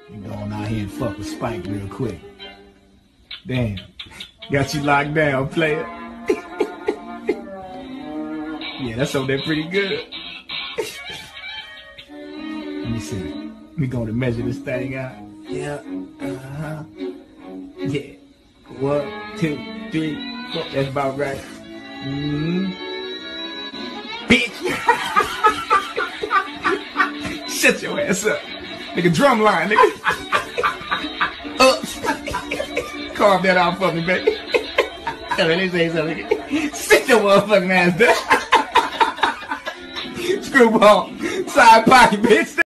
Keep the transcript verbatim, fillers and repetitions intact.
You go on out here and fuck with Spike real quick. Damn. Got you locked down, player. Yeah, that's over there pretty good. Let me see. We gonna measure this thing out. Yeah. Uh-huh. Yeah. One, two, three, four. That's about right. Mm-hmm. Bitch. Shut your ass up. Nigga, drum line, nigga. Ups. Carve that out for me, baby. Tell me, they say something. Sit your motherfucking ass down. Screwball. Side pocket, bitch.